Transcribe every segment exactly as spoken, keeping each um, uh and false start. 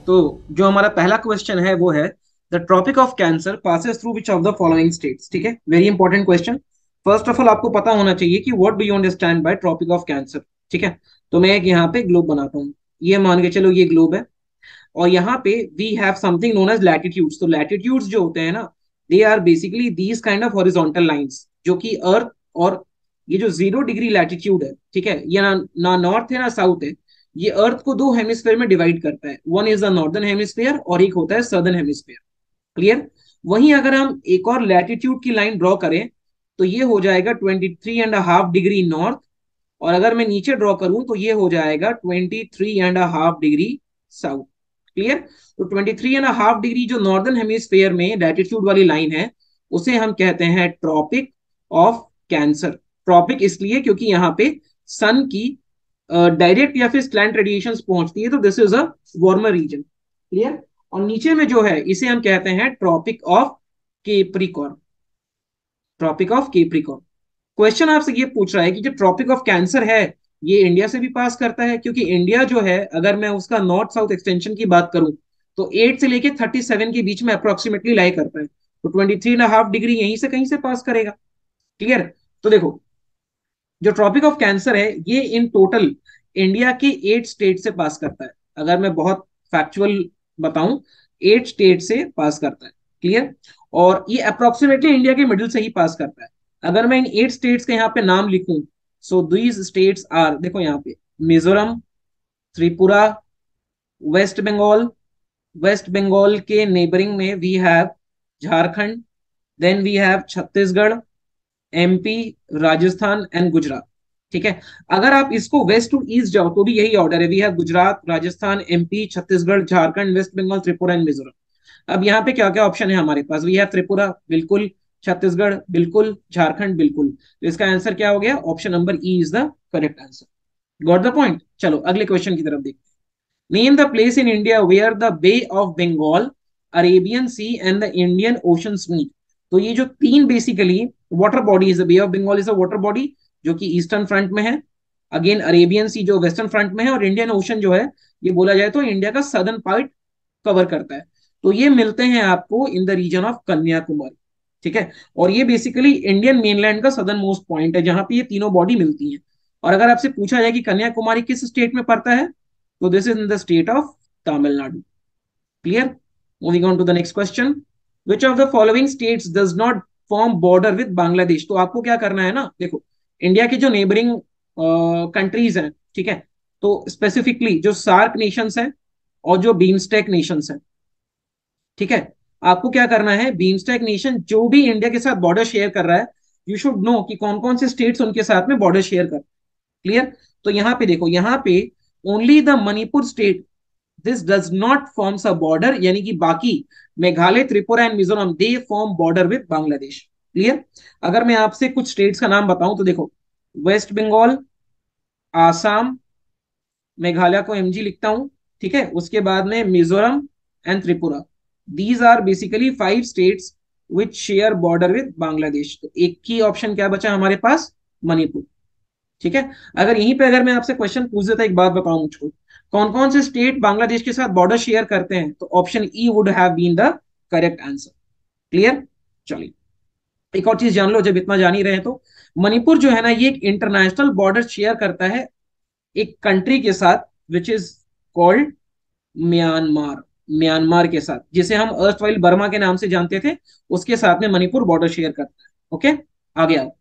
तो जो हमारा पहला क्वेश्चन है वो है the Tropic of Cancer passes through which of the following states. ठीक है, very important question. First of all आपको पता होना चाहिए कि what do you understand by Tropic of Cancer. ठीक है, तो मैं एक यहाँ पे ग्लोब बनाता हूँ, ये मान के चलो ये ग्लोब है, और यहाँ पे we have something known as latitudes. तो लैटिट्यूड्स जो होते हैं ना, they are basically these kind of horizontal lines जो कि अर्थ और ये जो जीरो डिग्री लैटिट्यूड है, ठीक है, ये ना ना नॉर्थ है ना साउथ है, ये अर्थ को दो हेमिस्फेयर में डिवाइड करता है। One is the northern hemisphere और एक होता है सदर्न हेमिस्फेयर। क्लियर। वहीं अगर हम एक और लैटिट्यूड की लाइन ड्रॉ करें तो ये हो जाएगा twenty three and half degree north, और अगर मैं नीचे ड्रॉ करूं तो ये हो जाएगा twenty three and half degree south. Clear. तो twenty three and half degree जो नॉर्दर्न हेमिस्फेयर में लैटिट्यूड वाली लाइन है उसे हम कहते हैं ट्रॉपिक ऑफ कैंसर। ट्रॉपिक इसलिए क्योंकि यहाँ पे सन की डायरेक्ट uh, या फिर स्लैंट रेडिएशन पहुंचती है, तो this is a warmer region. Clear. और नीचे में जो है इसे हम कहते हैं Tropic of Capricorn. Tropic of Capricorn. Question आपसे ये पूछ रहा है कि जो ट्रॉपिक ऑफ कैंसर है ये इंडिया से भी पास करता है, क्योंकि इंडिया जो है अगर मैं उसका नॉर्थ साउथ एक्सटेंशन की बात करूं तो एट से लेके थर्टी सेवन के बीच में अप्रोक्सीमेटली लाई करता है, तो twenty three and half degree यहीं से कहीं से पास करेगा। क्लियर। तो देखो, जो ट्रॉपिक ऑफ कैंसर है ये इन टोटल इंडिया के एट स्टेट से पास करता है। अगर मैं बहुत फैक्चुअल बताऊं, एट स्टेट से पास करता है। क्लियर। और ये अप्रोक्सीमेटली इंडिया के मिडिल से ही पास करता है। अगर मैं इन एट स्टेट्स के यहाँ पे नाम लिखूं, सो दीज स्टेट्स आर, देखो यहाँ पे मिजोरम, त्रिपुरा, वेस्ट बंगाल, वेस्ट बंगाल के नेबरिंग में we have Jharkhand, then we have Chhattisgarh, MP, Rajasthan and Gujarat. ठीक है। अगर आप इसको वेस्ट टू ईस्ट जाओ तो भी यही ऑर्डर है, we have Gujarat, Rajasthan, MP, Chhattisgarh, Jharkhand, West Bengal, Tripura and Mizoram. अब यहाँ पे क्या क्या ऑप्शन है हमारे पास, वी हैव त्रिपुरा बिल्कुल, छत्तीसगढ़ बिल्कुल, झारखंड बिल्कुल। तो इसका आंसर क्या हो गया, option number E is the correct answer. Got the point. चलो अगले क्वेश्चन की तरफ देखते हैं। Name the place in India where the Bay of Bengal, Arabian Sea and the Indian Ocean meet. तो ये जो तीन basically water bodies, Bay of Bengal is a water body जो कि ईस्टर्न फ्रंट में है, अगेन अरेबियन सी जो वेस्टर्न फ्रंट में है, और इंडियन ओशन जो है ये बोला जाए तो इंडिया का सदर्न पार्ट कवर करता है। तो ये मिलते हैं आपको in the region of Kanyakumari. ठीक है। और ये बेसिकली इंडियन मेनलैंड का सदर्न मोस्ट पॉइंट है जहां पे ये तीनों बॉडी मिलती हैं। और अगर आपसे पूछा जाए कि कन्याकुमारी किस स्टेट में पड़ता है, तो this is in the state of Tamil Nadu. Clear. Moving on to the next question. Which of the following states does not form border with Bangladesh. तो आपको क्या करना है ना, देखो इंडिया के जो नेबरिंग कंट्रीज हैं, ठीक है, तो स्पेसिफिकली जो सार्क नेशंस हैं और जो बीमस्टेक नेशंस हैं, ठीक है, आपको क्या करना है, बीमस्टेक नेशन जो भी इंडिया के साथ बॉर्डर शेयर कर रहा है, यू शुड नो कि कौन कौन से स्टेट्स उनके साथ में बॉर्डर शेयर कर। क्लियर। तो यहाँ पे देखो, यहाँ पे only the Manipur state this does not forms a border, यानी कि बाकी Meghalaya, Tripura and Mizoram they form border with Bangladesh. Clear. अगर मैं आपसे कुछ स्टेट्स का नाम बताऊं तो देखो, वेस्ट बंगाल, आसाम, मेघालय को एमजी लिखता हूं, ठीक है, उसके बाद में Mizoram and Tripura. These are basically five states which share border with Bangladesh. तो एक ही ऑप्शन क्या बचा हमारे पास, मणिपुर। ठीक है। अगर यहीं पे अगर मैं आपसे क्वेश्चन पूछ देता, एक बात बताऊं मुझको, कौन कौन से स्टेट बांग्लादेश के साथ बॉर्डर शेयर करते हैं, तो option E would have been the correct answer. Clear. चलिए एक और चीज जान लो, जब इतना जान ही रहे हैं तो, मणिपुर जो है ना ये एक इंटरनेशनल बॉर्डर शेयर करता है एक कंट्री के साथ which is called Myanmar. Myanmar के साथ, जिसे हम अर्स्टवाइल बर्मा के नाम से जानते थे, उसके साथ में मणिपुर बॉर्डर शेयर करता है। ओके, आगे आओ।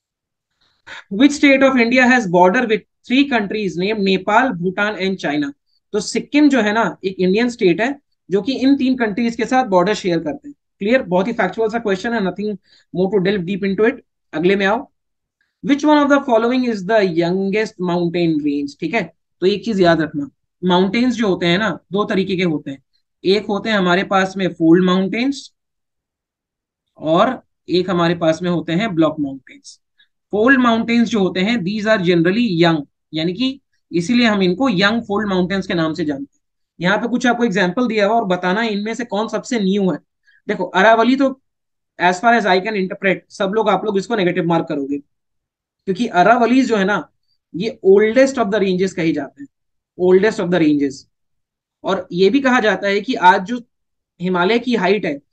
Which state of India has border with three countries named Nepal, Bhutan and China. तो सिक्किम जो है ना एक इंडियन स्टेट है जो कि इन तीन कंट्रीज के साथ बॉर्डर शेयर करते हैं। क्लियर। बहुत ही फैक्चुअल सा क्वेश्चन है, nothing more to delve deep into it. अगले में आओ। Which one of the following is the youngest mountain range. ठीक है। तो एक चीज याद रखना, माउंटेन्स जो होते हैं ना दो तरीके के होते हैं। एक होते हैं हमारे पास में फोल्ड माउंटेन्स, और एक हमारे पास में होते हैं ब्लॉक माउंटेन्स। फोल्ड माउंटेन्स जो होते हैं दीज आर जनरली यंग, यानी कि इसीलिए हम इनको यंग फोल्ड माउंटेन्स के नाम से जानते हैं। यहाँ पे कुछ आपको एग्जाम्पल दिया हुआ और बताना है इनमें से कौन सबसे न्यू है। देखो अरावली तो as far as I can interpret, सब लोग आप लोग इसको नेगेटिव मार्क करोगे, क्योंकि अरावलीज जो है ना ये ओल्डेस्ट ऑफ द रेंजेस कही जाते हैं, ओल्डेस्ट ऑफ द रेंजेस। और ये भी कहा जाता है कि आज जो हिमालय की हाइट है,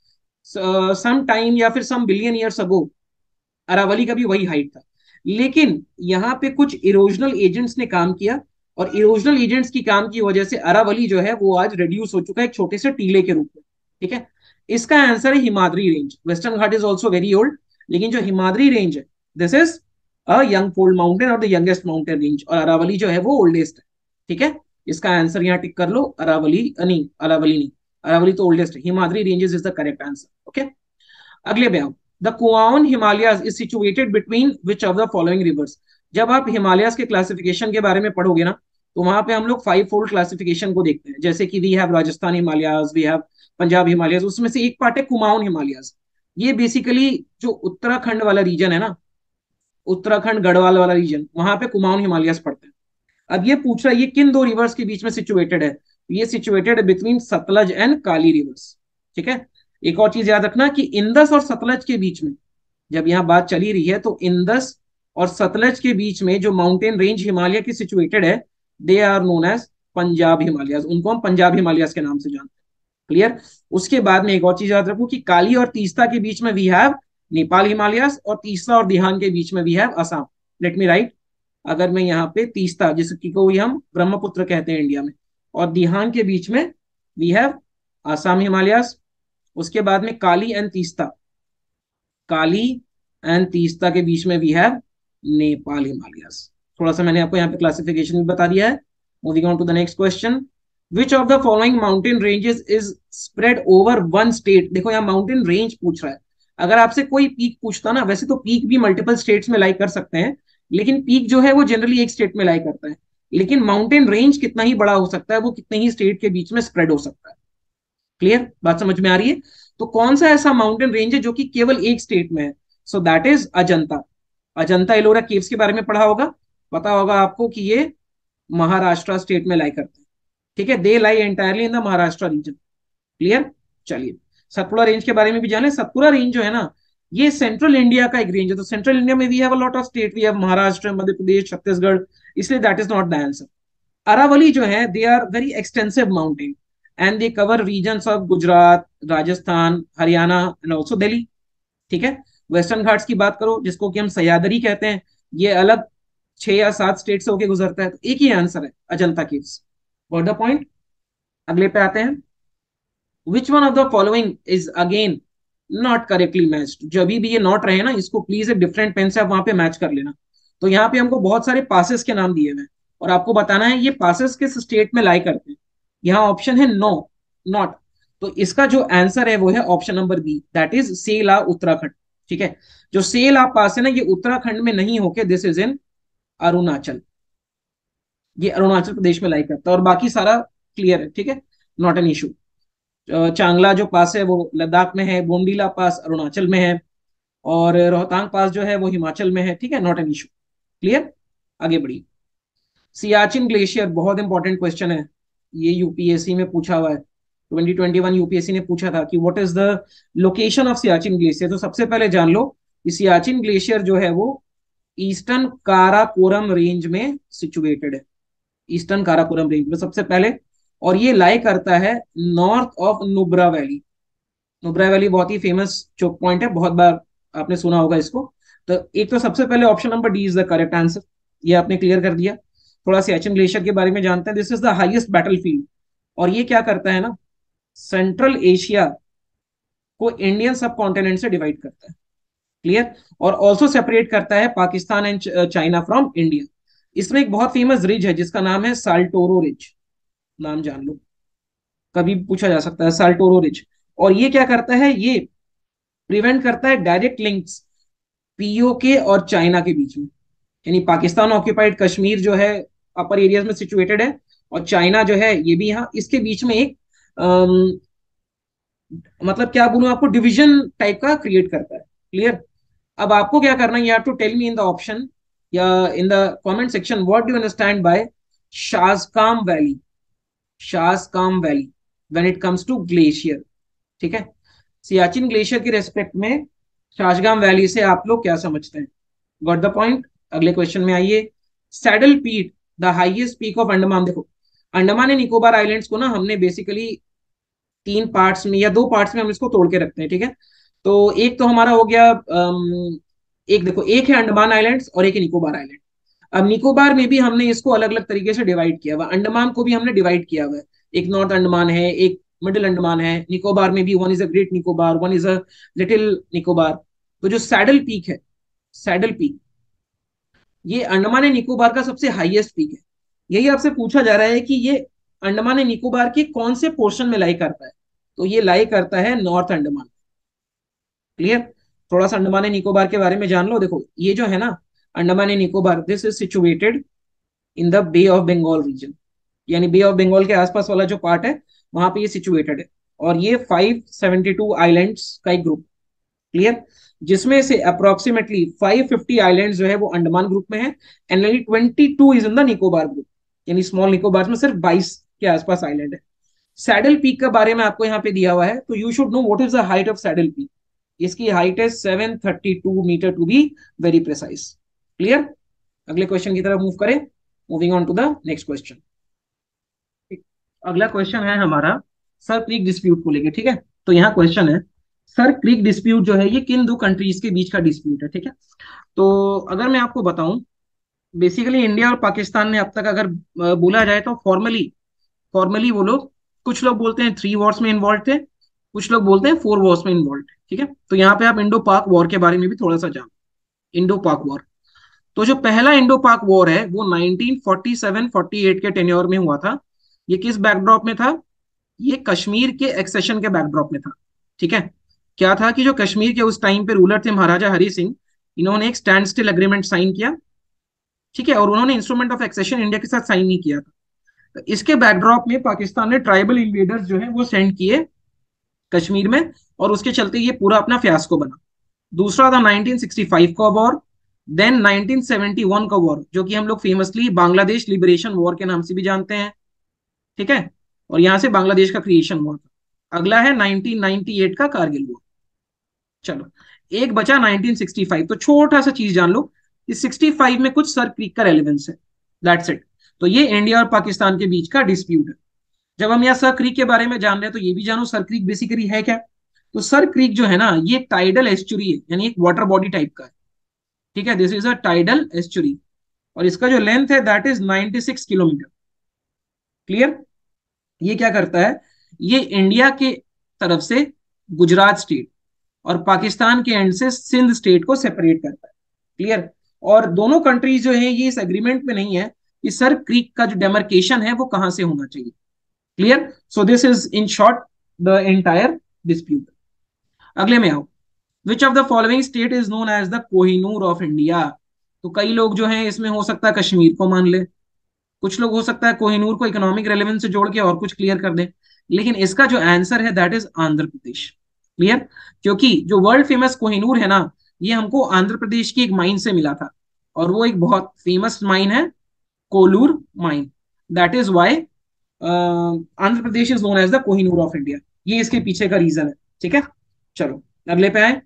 सम टाइम या फिर some billion years ago Aravalli का भी वही हाइट था। लेकिन यहाँ पे कुछ इरोजनल एजेंट्स ने काम किया, और इरोजनल एजेंट्स की काम की वजह से अरावली जो है वो आज रिड्यूस हो चुका है एक छोटे से टीले के रूप में। ठीक है, इसका आंसर है Himadri range. Western Ghat is also very old, लेकिन जो हिमाद्री रेंज है, this is a young fold mountain और द यंगेस्ट माउंटेन रेंज, और अरावली जो है वो ओल्डेस्ट है। ठीक है, इसका आंसर यहाँ टिक कर लो, अरावली नहीं, अरावली नहीं, अरावली तो ओल्डेस्ट है, Himadri ranges is the correct answer. Okay, अगले पे आओ। The Kumaon Himalayas is situated between which of the following rivers. जब आप हिमालयाज के क्लासिफिकेशन के बारे में पढ़ोगे ना, तो वहां पे हम लोग फाइव फोल्ड क्लासिफिकेशन को देखते हैं, जैसे कि we have Rajasthan Himalayas, we have Punjab Himalayas, उसमें से एक पार्ट है कुमाऊन हिमालयाज। ये बेसिकली जो उत्तराखंड वाला रीजन है ना, उत्तराखंड गढ़वाल वाला रीजन, वहां पे कुमाऊन हिमालयाज पड़ते हैं। अब ये पूछ रहा है ये किन दो रिवर्स के बीच में सिचुएटेड है, ये सिचुएटेड है between Sutlej and Kali rivers. ठीक है, एक और चीज याद रखना कि इंदस और सतलज के बीच में, जब यहाँ बात चली रही है, तो इंदस और सतलज के बीच में जो माउंटेन रेंज हिमालय की सिचुएटेड है, they are known as Punjab Himalayas, उनको हम पंजाब हिमालयाज के नाम से जानते हैं। क्लियर। उसके बाद में एक और चीज याद रखो कि काली और तीस्ता के बीच में वी हैव नेपाल हिमालयाज, और तीस्ता और दिहान के बीच में we have Assam. Let me write, अगर मैं यहाँ पे तीस्ता, जिसकी को हम ब्रह्मपुत्र कहते हैं इंडिया में, और दिहान के बीच में वी हैव असम हिमालयाज। उसके बाद में काली एंड तीस्ता, काली एंड तीस्ता के बीच में वी हैव नेपाल हिमालयाज। थोड़ा सा मैंने आपको यहाँ पे क्लासिफिकेशन भी बता दिया है। Moving on to the next question, which of the following mountain ranges is spread over one state. देखो यहाँ माउंटेन रेंज पूछ रहा है। अगर आपसे कोई पीक पूछता ना, वैसे तो पीक भी मल्टीपल स्टेट्स में लाई कर सकते हैं, लेकिन पीक जो है वो जनरली एक स्टेट में लाई करता है। लेकिन माउंटेन रेंज कितना ही बड़ा हो सकता है, वो कितने ही स्टेट के बीच में स्प्रेड हो सकता है। क्लियर, बात समझ में आ रही है। तो कौन सा ऐसा माउंटेन रेंज है जो कि केवल एक स्टेट में है? So that is Ajanta. Ajanta Ellora caves के बारे में पढ़ा होगा, पता होगा आपको कि ये महाराष्ट्र स्टेट में लाई करते हैं। ठीक है, they lie entirely in the Maharashtra region. Clear. चलिए, सतपुड़ा रेंज के बारे में भी जाने। सतपुड़ा रेंज जो है ना, ये सेंट्रल इंडिया का एक रेंज है। तो सेंट्रल इंडिया में we have a lot of state, we have Maharashtra, Madhya Pradesh, Chhattisgarh, इसलिए that is not the answer. Aravalli जो है, they are very extensive mountain and they cover regions of Gujarat, Rajasthan, Haryana and also Delhi. ठीक है, वेस्टर्न घाट्स की बात करो, जिसको कि हम सह्याद्री कहते हैं, ये अलग छह या सात स्टेट से होकर गुजरता है। तो एक ही आंसर है, Ajanta caves. Got the point. अगले पे आते हैं। Which one of the following is again not correctly matched. जब भी ये नॉट रहे ना, इसको प्लीज एक डिफरेंट पेन से आप वहां पे मैच कर लेना। तो यहाँ पे हमको बहुत सारे पासेस के नाम दिए हुए हैं, और आपको बताना है ये पासेस किस स्टेट में लाई करते हैं। यहाँ ऑप्शन है नो, नॉट। तो इसका जो आंसर है वो है option number B, that is Sela, Uttarakhand. ठीक है, जो सेला पास है ना, ये उत्तराखंड में नहीं होके दिस इज इन अरुणाचल, ये अरुणाचल प्रदेश में लाई करता है, और बाकी सारा क्लियर है। ठीक है, नॉट एन इशू। चांगला जो पास है वो लद्दाख में है, बोमडीला पास अरुणाचल में है, और रोहतांग पास जो है वो हिमाचल में है। ठीक है, नॉट एन इशू। क्लियर। आगे बढ़िए। सियाचिन ग्लेशियर, बहुत इंपॉर्टेंट क्वेश्चन है, ये यूपीएससी में पूछा हुआ है। ट्वेंटी ट्वेंटी वन यूपीएससी ने पूछा था कि what is the location of Siachen glacier. तो सबसे पहले जान लो कि सियाचिन ग्लेशियर जो है वो ईस्टर्न काराकोरम रेंज में सिचुएटेड है, ईस्टर्न काराकोरम रेंज में सबसे पहले। और ये लाई करता है north of Nubra valley. Nubra valley बहुत ही फेमस चोक पॉइंट है, बहुत बार आपने सुना होगा इसको। तो एक तो सबसे पहले option number D is the correct answer, ये आपने क्लियर कर दिया। थोड़ा सियाचिन ग्लेशियर के बारे में जानते हैं। This is the highest battlefield, और ये क्या करता है ना, सेंट्रल एशिया को इंडियन सब कॉन्टिनेंट से डिवाइड करता है। क्लियर। और ऑल्सो सेपरेट करता है Pakistan and China from India. इसमें एक बहुत फेमस रिज है जिसका नाम है साल्टोरो रिज, नाम जान लो, कभी पूछा जा सकता है, साल्टोरो रिज। और ये क्या करता है, ये प्रिवेंट करता है डायरेक्ट लिंक्स पीओके और चाइना के बीच में। यानी पाकिस्तान ऑक्यूपाइड कश्मीर जो है अपर एरियाज में सिचुएटेड है, और चाइना जो है ये भी यहाँ, इसके बीच में एक अम, मतलब क्या बोलूं आपको, डिवीजन टाइप का क्रिएट करता है। क्लियर। अब आपको क्या करना है, you have to tell me in the option या in the comment section, what do you understand by Shaksgam valley, Shaksgam valley when it comes to glacier. ठीक है, सियाचिन ग्लेशियर के रेस्पेक्ट में शाजगाम वैली से आप लोग क्या समझते हैं? Got the point. अगले क्वेश्चन में आइए। Saddle Peak, the highest peak of Andaman. देखो अंडमान एंड निकोबार आइलैंड्स को ना हमने बेसिकली तीन पार्ट्स में या दो पार्ट्स में हम इसको तोड़ के रखते हैं, ठीक है। तो एक तो हमारा हो गया अम, एक देखो, एक है अंडमान आइलैंड्स और एक है निकोबार आइलैंड। अब निकोबार में भी हमने इसको अलग अलग तरीके से डिवाइड किया हुआ, अंडमान को भी हमने डिवाइड किया हुआ है। एक नॉर्थ अंडमान है, एक मिडिल अंडमान है। निकोबार में भी one is a great Nicobar, one is a little Nicobar. तो जो सैडल पीक है, सैडल पीक, ये अंडमान एंड निकोबार का सबसे हाईएस्ट पीक है। यही आपसे पूछा जा रहा है कि ये अंडमान एंड निकोबार के कौन से पोर्शन में लाई करता है। तो ये लाई करता है नॉर्थ अंडमान। क्लियर? थोड़ा सा अंडमान एंड निकोबार के बारे में जान लो। देखो ये जो है ना, Andaman and Nicobar, this is situated in the Bay of Bengal region, यानी बे ऑफ बंगाल के आसपास वाला जो पार्ट है वहां पे ये सिचुएटेड है। और ये फाइव सेवेंटी टू आइलैंड्स का एक ग्रुप। क्लियर? जिसमें से अप्रोक्सीमेटली फाइव फिफ्टी आइलैंड्स जो है वो अंडमान ग्रुप में है, and twenty two is in the Nicobar group. यानी स्मॉल निकोबार में सिर्फ बाईस के आसपास आइलैंड है। सैडल पीक के बारे में आपको यहाँ पे दिया हुआ है, तो you should know what is the height of Saddle Peak. इसकी हाइट है seven thirty two metre to be very precise. Clear? अगले क्वेश्चन की तरफ मूव करें। Moving on to the next question. अगला क्वेश्चन है हमारा सर क्रीक डिस्प्यूट को लेके, ठीक है। तो यहाँ क्वेश्चन है, सर क्रीक डिस्प्यूट जो है ये किन दो कंट्रीज के बीच का डिस्प्यूट है, ठीक है। तो अगर मैं आपको बताऊं, बेसिकली इंडिया और पाकिस्तान ने अब तक अगर अ, बोला जाए तो फॉर्मली, फॉर्मली वो लोग, कुछ लोग बोलते हैं थ्री वॉर्स में इन्वॉल्व थे, कुछ लोग बोलते हैं फोर वॉर्स में इन्वॉल्व थे, ठीक है। तो यहाँ पे आप इंडो पाक वॉर के बारे में भी थोड़ा सा जानो। इंडो पाक वॉर, तो जो पहला इंडो पाक वॉर है वो nineteen forty seven forty eight के टेन्योर में हुआ था। ये किस बैकड्रॉप में था? ये कश्मीर के एक्सेशन के बैकड्रॉप में था, ठीक है। क्या था कि जो कश्मीर के उस टाइम पे रूलर थे महाराजा हरि सिंह, इन्होंने एक स्टैंड स्टिल एग्रीमेंट साइन किया, ठीक है, और उन्होंने इंस्ट्रूमेंट ऑफ एक्सेशन इंडिया के साथ साइन नहीं किया था। तो इसके बैकड्रॉप में पाकिस्तान ने ट्राइबल इन्वेडर्स जो है वो सेंड किए कश्मीर में, और उसके चलते ये पूरा अपना फियास्को बना। दूसरा था नाइनटीन सिक्सटी फाइव का war, then nineteen seventy one का वॉर, जो कि हम लोग फेमसली बांग्लादेश लिबरेशन वॉर के नाम से भी जानते हैं, ठीक है। और यहां से बांग्लादेश का क्रिएशन हुआ था। अगला है नाइनटीन नाइंटी एट का कारगिल वॉर। चलो, एक बचा नाइनटीन सिक्सटी फाइव। तो छोटा सा चीज जान लो कि सिक्सटी फाइव में कुछ सर क्रीक का रेलेवेंस है, दैट्स इट। तो ये इंडिया और पाकिस्तान के बीच का डिस्प्यूट है। जब हम यहाँ सर क्रीक के बारे में जान रहे हैं तो ये भी जानो सर क्रीक बेसिकली है क्या। तो सर क्रीक जो है ना, ये टाइडल एस्चुरी है, यानी एक वाटर बॉडी टाइप का है, ठीक है। This is a tidal estuary, और इसका जो लेंथ है that is ninety six kilometre. Clear? ये क्या करता है, ये इंडिया के तरफ से गुजरात स्टेट और पाकिस्तान के एंड से सिंध स्टेट को सेपरेट करता है। क्लियर? और दोनों कंट्रीज जो है ये इस एग्रीमेंट में नहीं है कि सर क्रीक का जो डेमार्केशन है वो कहां से होना चाहिए। Clear? So this is in short the entire dispute. अगले में आओ, which of the following state is known as the Kohinoor of India. तो कई लोग जो हैं इसमें हो सकता है कश्मीर को मान ले, कुछ लोग हो सकता है कोहिनूर को इकोनॉमिक रेलेवेंस से जोड़ के और कुछ क्लियर कर दें, लेकिन इसका जो आंसर है that is Andhra Pradesh. Clear? क्योंकि जो वर्ल्ड फेमस कोहिनूर है ना, ये हमको आंध्र प्रदेश की एक माइन से मिला था, और वो एक बहुत फेमस माइन है, Kollur mine. That is why Andhra Pradesh is known as the Kohinoor of India. ये इसके पीछे का रीजन है, ठीक है। चलो अगले पे आए,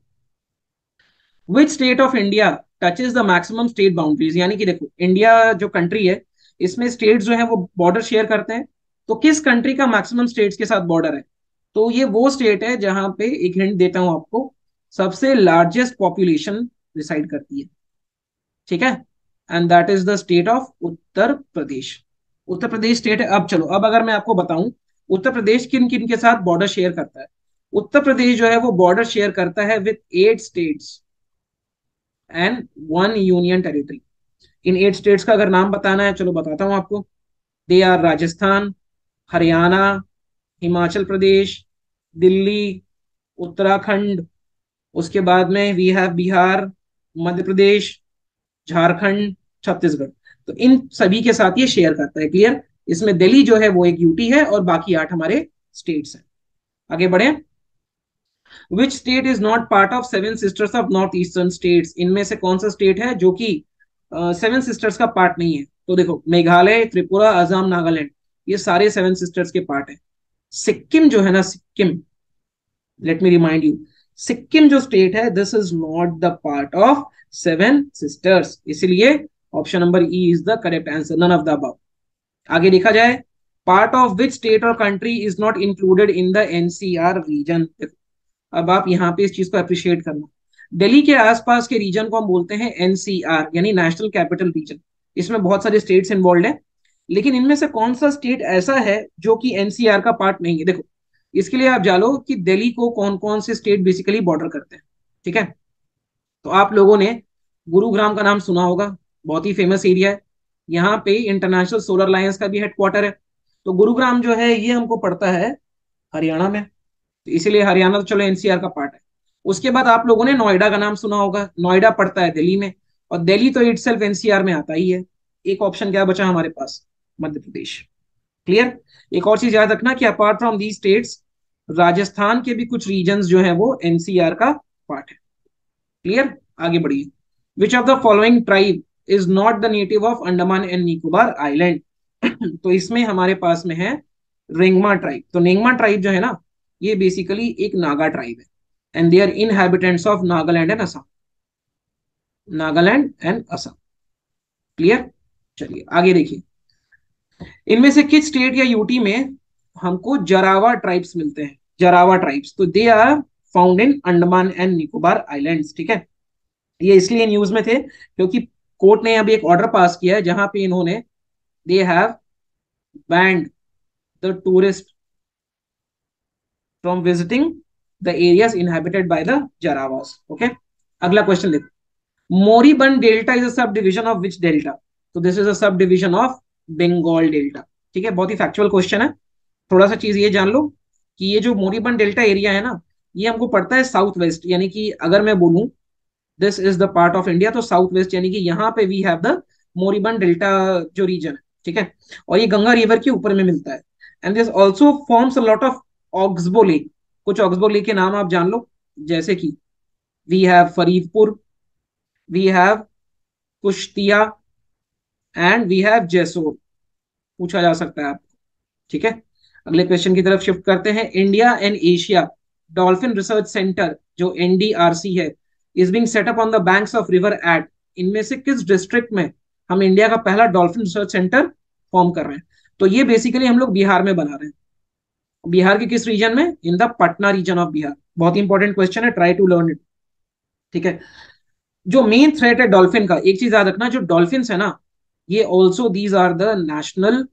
which state of India touches the maximum state boundaries. यानी कि देखो, इंडिया जो कंट्री है इसमें स्टेट्स जो है वो बॉर्डर शेयर करते हैं। तो किस कंट्री का मैक्सिमम स्टेट्स के साथ बॉर्डर है? तो ये वो स्टेट है जहां पे, एक हिंट देता हूं आपको, सबसे लार्जेस्ट पॉपुलेशन रिसाइड करती है, ठीक है। And that is the state of Uttar Pradesh. Uttar Pradesh state है। अब चलो, अब अगर मैं आपको बताऊं उत्तर प्रदेश किन किन के साथ बॉर्डर शेयर करता है। उत्तर प्रदेश जो है वो बॉर्डर शेयर करता है with eight states and one union territory. इन एट स्टेट्स का अगर नाम बताना है, चलो बताता हूं आपको। दे आर राजस्थान, हरियाणा, हिमाचल प्रदेश, दिल्ली, उत्तराखंड, उसके बाद में वी हैव बिहार, मध्य प्रदेश, झारखंड, छत्तीसगढ़। तो इन सभी के साथ ये शेयर करता है। क्लियर? इसमें दिल्ली जो है वो एक यूटी है और बाकी आठ हमारे स्टेट्स हैं। आगे बढ़े, which state is not part of seven sisters of north eastern states. इनमें से कौन सा स्टेट है जो कि सेवन uh, सिस्टर्स का पार्ट नहीं है? तो देखो, मेघालय, त्रिपुरा, असम, नागालैंड, ये सारे सेवन सिस्टर्स के पार्ट है। सिक्किम जो है ना, Sikkim, let me remind you, Sikkim जो स्टेट है this is not the part of seven sisters, इसलिए option number E is the correct answer, none of the above. आगे देखा जाए, पार्ट ऑफ विच स्टेट और country is not included in the NCR region. अब आप यहाँ पे इस चीज को अप्रिशिएट करना, दिल्ली के आसपास के रीजन को हम बोलते हैं एनसीआर यानी नेशनल कैपिटल रीजन। इसमें बहुत सारे स्टेट्स इन्वॉल्व हैं, लेकिन इनमें से कौन सा स्टेट ऐसा है जो कि एनसीआर का पार्ट नहीं है? देखो, इसके लिए आप जानो कि दिल्ली को कौन कौन से स्टेट बेसिकली बॉर्डर करते हैं। ठीक है, तो आप लोगों ने गुरुग्राम का नाम सुना होगा, बहुत ही फेमस एरिया है। यहाँ पे इंटरनेशनल सोलर अलायंस का भी हेडक्वार्टर है। तो गुरुग्राम जो है ये हमको पड़ता है हरियाणा में, तो इसीलिए हरियाणा तो चलो एनसीआर का पार्ट है। उसके बाद आप लोगों ने नोएडा का नाम सुना होगा, नोएडा पड़ता है दिल्ली में, और दिल्ली तो इटसेल्फ एनसीआर में आता ही है। एक ऑप्शन क्या बचा हमारे पास? मध्य प्रदेश। क्लियर? एक और चीज याद रखना कि apart from the states, Rajasthan के भी कुछ रीजन्स जो है वो एनसीआर का पार्ट है। क्लियर? आगे बढ़िए। Which of the following tribe is not the native of Andaman and Nicobar island? तो इसमें हमारे पास में है रेंगमा ट्राइब। तो नेंगमा ट्राइब जो है ना, ये बेसिकली एक नागा ट्राइब है, and they are inhabitants of Nagaland and Assam. Nagaland and Assam. Clear? चलिए आगे देखिए, इनमें से किस स्टेट या यूटी में हमको जरावा ट्राइब्स मिलते हैं? जरावा ट्राइब्स, तो they are found in Andaman and Nicobar islands. ठीक है, ये इसलिए न्यूज में थे क्योंकि कोर्ट ने अभी एक ऑर्डर पास किया है जहां पे इन्होंने they have banned the tourist from visiting the areas inhabited by the Jarawas. Okay, अगला क्वेश्चन देखो, moribund delta is a sub division of which delta? तो this is a sub division of Bengal delta. ठीक है, बहुत ही फैक्चुअल क्वेश्चन है। थोड़ा सा चीज ये जान लो कि ये जो मोरीबन डेल्टा एरिया है ना, ये हमको पड़ता है साउथ वेस्ट, यानी कि अगर मैं बोलूं this is the part of India, तो साउथ वेस्ट यानी कि यहाँ पे we have the moribund delta जो रीजन है। ठीक है, और ये गंगा रिवर के ऊपर में मिलता है। And this also forms a lot of oxbow lake. कुछ ऑक्सबो लेक के नाम आप जान लो, जैसे कि we have Faridpur, we have Kushtia, and we have Jessore. पूछा जा सकता है आपको। ठीक है, अगले क्वेश्चन की तरफ शिफ्ट करते हैं। India and Asia dolphin research centre जो एनडीआरसी है is being set up on the banks of river at, इनमें से किस डिस्ट्रिक्ट में हम इंडिया का पहला डॉल्फिन रिसर्च सेंटर फॉर्म कर रहे हैं? तो ये बेसिकली हम लोग बिहार में बना रहे हैं। बिहार के किस रीजन में? In the Patna region of Bihar. बहुत ही इंपॉर्टेंट क्वेश्चन है, ट्राई टू लर्न इट। ठीक है, जो मेन थ्रेट है डॉल्फिन का, एक चीज याद रखना, जो डॉल्फिन है ना, ये also these are the national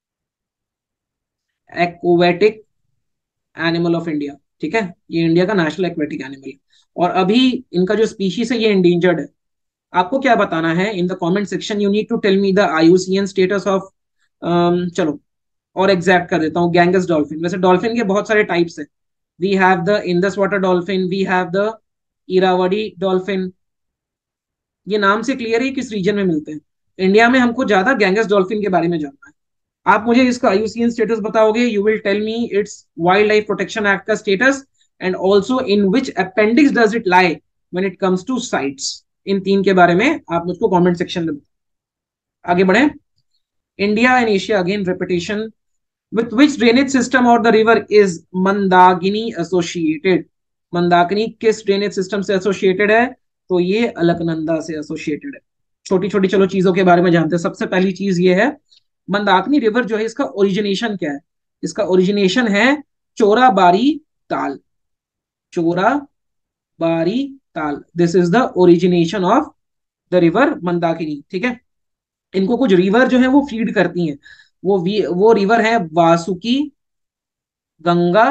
aquatic animal of India. ठीक है, ये इंडिया का नेशनल एक्वेटिक एनिमल है, और अभी इनका जो स्पीशीज है ये इंडेंजर्ड है। आपको क्या बताना है in the comment section? You need to tell me the IUCN status of, चलो और एग्जैक्ट कर देता हूँ, गैंगस डॉल्फिन। वैसे डॉल्फिन के बहुत सारे टाइप्स है। We have the Indus water dolphin, we have the Irrawaddy dolphin. ये नाम से क्लियर है किस रीजन में मिलते हैं। इंडिया में हमको ज्यादा गैंगस डॉल्फिन के बारे में जानना है। आप मुझे इसका आईयूसीएन स्टेटस बताओगे, you will tell me it's wildlife protection act का status, and also in which appendix does it lie when it comes to CITES. इन तीन के बारे में आप मुझको कमेंट सेक्शन में बताओ। आगे बढ़े। India and Asia again repetition, with which drainage system or the river is Mandakini associated? Mandakini किस ड्रेनेज सिस्टम से एसोसिएटेड है? तो ये अलकनंदा से एसोसिएटेड है। छोटी छोटी चलो चीजों के बारे में जानते हैं। सबसे पहली चीज ये है, मंदाकिनी रिवर जो है इसका ओरिजिनेशन क्या है? इसका ओरिजिनेशन है Chorabari Tal. Chorabari Tal, this is the origination of the river Mandakini. ठीक है, इनको कुछ रिवर जो है वो फीड करती हैं। वो वी, वो रिवर है Vasuki Ganga,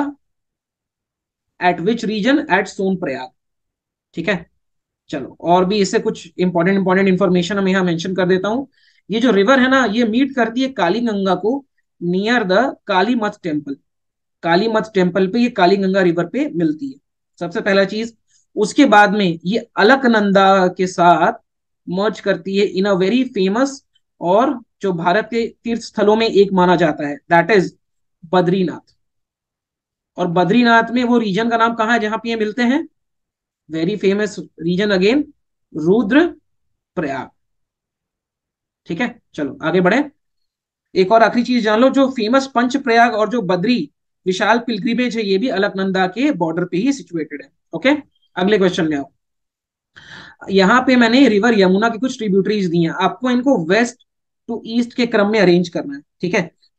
at which region? At Sonprayag. ठीक है, चलो और भी इससे कुछ इंपॉर्टेंट इंपॉर्टेंट इंफॉर्मेशन हम यहाँ मेंशन कर देता हूँ। ये जो रिवर है ना, ये मीट करती है काली गंगा को नियर द काली मथ टेम्पल। काली मथ टेम्पल पे ये काली गंगा रिवर पे मिलती है, सबसे पहला चीज। उसके बाद में ये अलकनंदा के साथ मर्ज करती है इन अ वेरी फेमस, और जो भारत के तीर्थ स्थलों में एक माना जाता है, दैट इज बद्रीनाथ। और बद्रीनाथ में वो रीजन का नाम कहाँ है जहां पे ये मिलते हैं? Very famous region again, Rudraprayag. ठीक है, चलो आगे बढ़े। एक और आखिरी चीज जान लो, जो फेमस पंच प्रयाग और जो बद्री विशाल पिलग्रिमेज है, ये भी अलकनंदा के बॉर्डर पे ही सिचुएटेड है। ओके, अगले क्वेश्चन में आओ। यहाँ पे मैंने रिवर यमुना की कुछ ट्रिब्यूटरीज दी हैं, आपको इनको वेस्ट टू ईस्ट के क्रम में अरेंज करना है। ठीक है,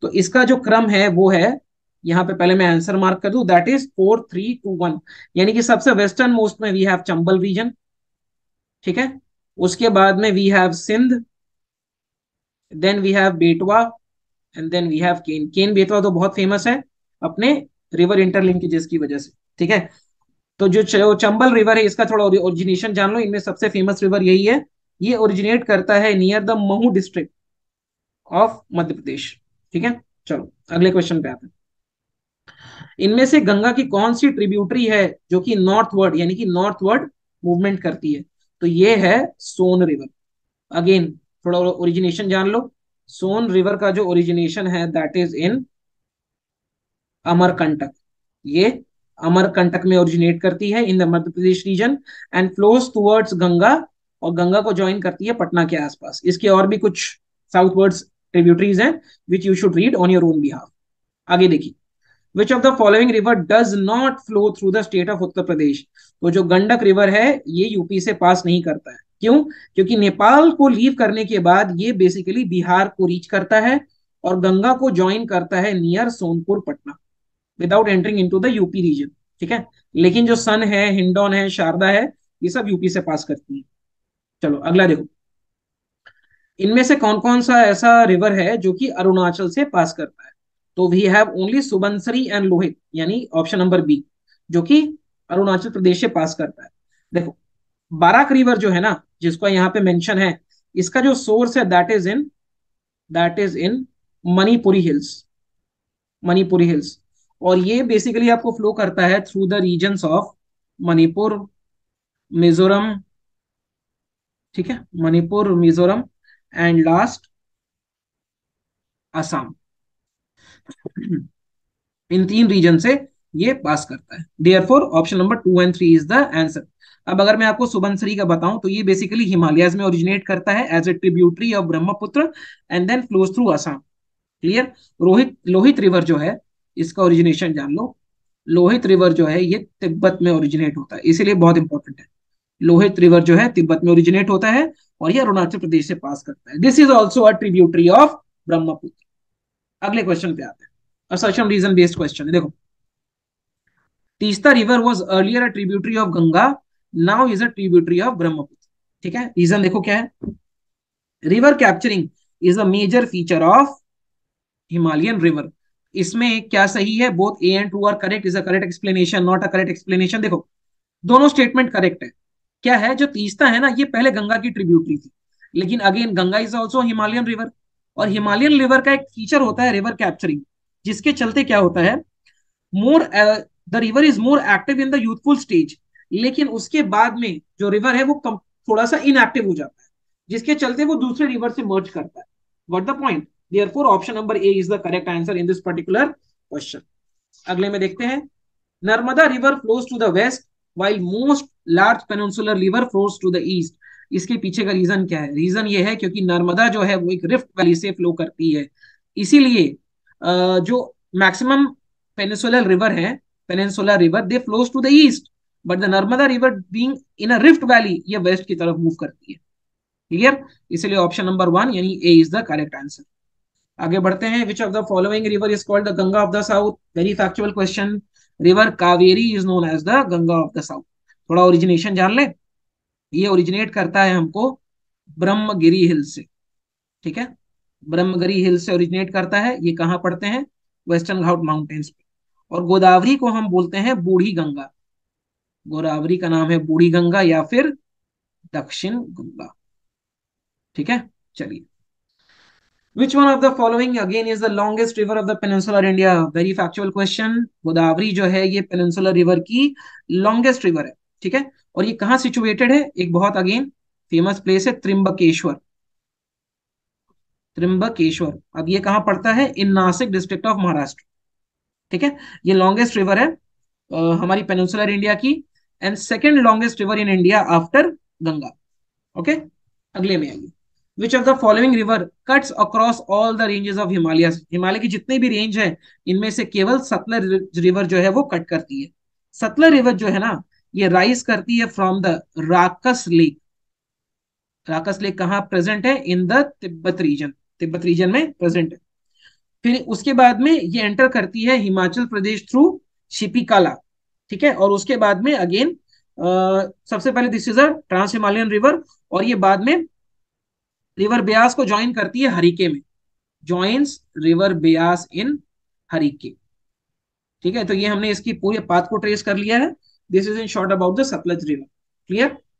तो इसका जो क्रम है वो है, यहाँ पे पहले मैं आंसर मार्क कर दूं, that is four three two one. यानी कि सबसे वेस्टर्न मोस्ट में वी हैव चंबल रीजन, ठीक है। उसके बाद में we have Sindh, then we have Betwa, and then we have Ken. Ken Betwa तो बहुत फेमस है अपने रिवर इंटरलिंकेजेस की वजह से, ठीक है। तो जो च- चंबल रिवर है इसका थोड़ा ओरिजिनेशन जान लो। इनमें सबसे फेमस रिवर यही है। ये ओरिजिनेट करता है near the Mhow district of Madhya Pradesh, ठीक है। चलो अगले क्वेश्चन पे आते हैं। इनमें से गंगा की कौन सी ट्रिब्यूटरी है जो कि नॉर्थवर्ड यानी कि नॉर्थवर्ड मूवमेंट करती है? तो ये है सोन रिवर। अगेन थोड़ा ओरिजिनेशन जान लो। सोन रिवर का जो ओरिजिनेशन है दैट इज इन अमरकंटक। ये अमरकंटक में ओरिजिनेट करती है in the Madhya Pradesh region, and flows towards Ganga, और गंगा को ज्वाइन करती है पटना के आसपास। इसके और भी कुछ साउथवर्ड्स ट्रिब्यूटरीज हैं which you should read on your own behalf. आगे देखिए, which of the following river does not flow through the state of Uttar Pradesh? तो जो गंडक रिवर है ये यूपी से पास नहीं करता है। क्यों? क्योंकि नेपाल को लीव करने के बाद ये बेसिकली बिहार को रीच करता है और गंगा को ज्वाइन करता है near Sonpur Patna, without entering into the UP region, ठीक है। लेकिन जो सन है, हिंडौन है, शारदा है, ये सब यूपी से पास करती है। चलो अगला देखो, इनमें से कौन कौन सा ऐसा रिवर है जो कि अरुणाचल से पास करता है? तो we have only Subansiri and Lohit, यानी ऑप्शन नंबर बी, जो कि अरुणाचल प्रदेश से पास करता है। देखो, बाराक रिवर जो है ना, जिसका यहाँ पे मेंशन है, इसका जो सोर्स है that is in that is in Manipuri hills, Manipuri hills. और ये बेसिकली आपको फ्लो करता है through the regions of Manipur, Mizoram, ठीक है, मणिपुर, मिजोरम एंड लास्ट असम। इन तीन रीजन से ये पास करता है। Therefore option number two and three is the answer. अब अगर मैं आपको सुबनसरी का बताऊं तो ये बेसिकली हिमालयस में ओरिजिनेट करता है as a tributary of Brahmaputra, and then flows through Assam. Clear? Rohit Lohit river जो है इसका ओरिजिनेशन जान लो। लोहित रिवर जो है ये तिब्बत में ओरिजिनेट होता है, इसीलिए बहुत इंपॉर्टेंट है। लोहित रिवर जो है तिब्बत में ओरिजिनेट होता है और ये अरुणाचल प्रदेश से पास करता है। This is also a tributary of Brahmaputra. अगले क्वेश्चन पे आते हैं। असर्शन रीजन बेस्ड क्वेश्चन है, देखो। Teesta river was earlier a tributary of Ganga, now is a tributary of Brahmaputra, ठीक है। रीजन देखो क्या है। River capturing is a major feature of Himalayan river. इसमें क्या सही है? Both A and two are correct, is a correct explanation, not a correct explanation. देखो, दोनों स्टेटमेंट करेक्ट है। क्या है? जो तीस्ता है ना, ये पहले गंगा की ट्रिब्यूटरी थी, लेकिन again Ganga is also Himalayan river. और हिमालयन रिवर का एक फीचर होता है रिवर कैप्चरिंग, जिसके चलते क्या होता है, more the river is more active in the youthful stage, लेकिन उसके बाद में जो रिवर है वो कम, थोड़ा सा इनएक्टिव हो जाता है, जिसके चलते वो दूसरे रिवर से मर्ज करता है। What the point? Therefore option number A is the correct answer in this particular question. अगले में देखते हैं, Narmada river flows to the west while most large peninsular river flows to the east। इसके पीछे का रीजन क्या है? रीजन ये है क्योंकि नर्मदा जो है वो एक रिफ्ट वैली से फ्लो करती है, इसीलिए जो मैक्सिमम पेनिसुलर रिवर है, peninsular river, they flows to the east, but the Narmada river being in a rift valley ये वेस्ट की तरफ मूव करती है। क्लियर? इसलिए ऑप्शन नंबर वन यानी A is the correct answer. आगे बढ़ते हैं, which of the following river is called the Ganga of the south? Very factual question. River Kaveri is known as the Ganga of the south. थोड़ा origination जान ले। ये originate करता है हमको ब्रह्मगिरी हिल से, ठीक है। ब्रह्मगिरी हिल से ओरिजिनेट करता है। ये कहाँ पड़ते हैं? वेस्टर्न घाट माउंटेन्स पे। और गोदावरी को हम बोलते हैं बूढ़ी गंगा। गोदावरी का नाम है बूढ़ी गंगा या फिर दक्षिण गंगा, ठीक है। चलिए, which one of the following again is the longest river of the peninsular India? Very factual question। Godavari जो है ये पेनिनसुलर रिवर की लॉन्गेस्ट रिवर है, ठीक है। और ये कहाँ सिचुएटेड है? एक बहुत अगेन फेमस प्लेस है, त्रिम्बकेश्वर। त्रिम्बकेश्वर, अब ये कहाँ पड़ता है? In Nashik district of Maharashtra, ठीक है। ये लॉन्गेस्ट रिवर है अ, हमारी पेनिनसुलर इंडिया की, and second longest river in India after Ganga. Okay, अगले में आइए। Which of the following river cuts across all the ranges of Himalaya? Himalaya की जितने भी रेंज है इनमें से केवल सतलज रिवर जो है वो कट करती है। सतलज रिवर जो है ना, ये राइज करती है from the Rakas lake. Rakas lake कहाँ प्रेजेंट है? In the Tibet region, Tibet region में प्रेजेंट है। फिर उसके बाद में ये एंटर करती है हिमाचल प्रदेश थ्रू शिपिकाला, ठीक है। और उसके बाद में अगेन सबसे पहले this is a trans Himalayan river, और ये बाद में रिवर ब्यास को ज्वाइन करती है हरिके में, joins river Beas in Harike, ठीक है। तो ये हमने इसकी पूरे पाथ को ट्रेस कर लिया है। This is in short about the Sutlej river. Clear.